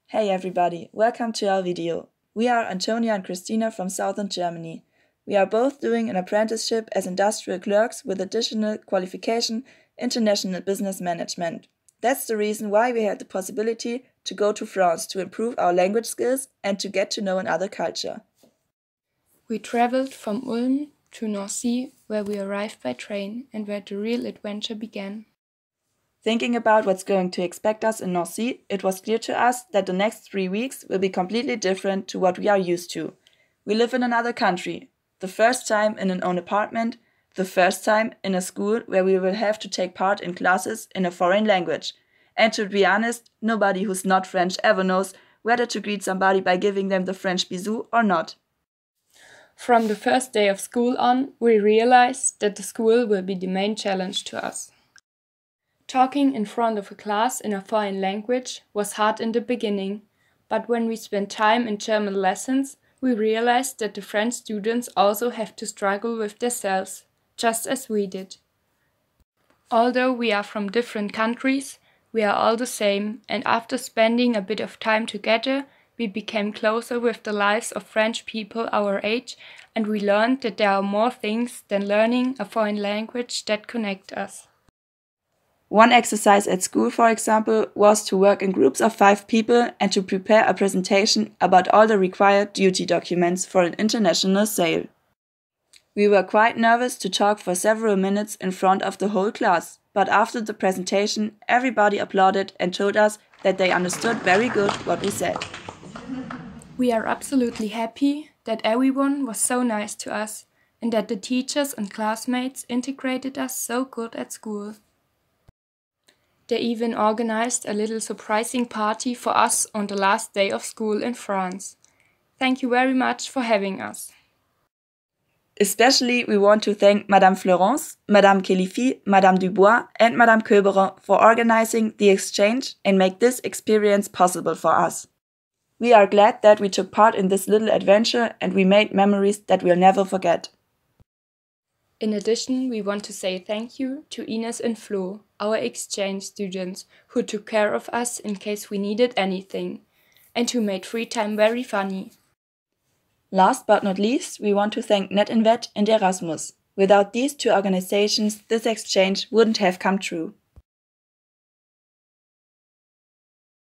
Hey everybody, welcome to our video. We are Antonia and Christina from Southern Germany. We are both doing an apprenticeship as industrial clerks with additional qualification, international business management. That's the reason why we had the possibility to go to France to improve our language skills and to get to know another culture. We traveled from Ulm to Nancy, where we arrived by train and where the real adventure began. Thinking about what's going to expect us in Nancy, it was clear to us that the next 3 weeks will be completely different to what we are used to. We live in another country, the first time in an own apartment, the first time in a school where we will have to take part in classes in a foreign language. And to be honest, nobody who's not French ever knows whether to greet somebody by giving them the French bisou or not. From the first day of school on, we realized that the school will be the main challenge to us. Talking in front of a class in a foreign language was hard in the beginning, but when we spent time in German lessons, we realized that the French students also have to struggle with themselves, just as we did. Although we are from different countries, we are all the same, and after spending a bit of time together, we became closer with the lives of French people our age, and we learned that there are more things than learning a foreign language that connect us. One exercise at school, for example, was to work in groups of 5 people and to prepare a presentation about all the required duty documents for an international sale. We were quite nervous to talk for several minutes in front of the whole class, but after the presentation, everybody applauded and told us that they understood very good what we said. We are absolutely happy that everyone was so nice to us and that the teachers and classmates integrated us so good at school. They even organized a little surprising party for us on the last day of school in France. Thank you very much for having us. Especially we want to thank Madame Florence, Madame Khelifi, Madame Dubois and Madame Köberer for organizing the exchange and make this experience possible for us. We are glad that we took part in this little adventure and we made memories that we'll never forget. In addition, we want to say thank you to Ines and Flo, our exchange students, who took care of us in case we needed anything, and who made free time very funny. Last but not least, we want to thank NetInVet and Erasmus. Without these 2 organizations, this exchange wouldn't have come true.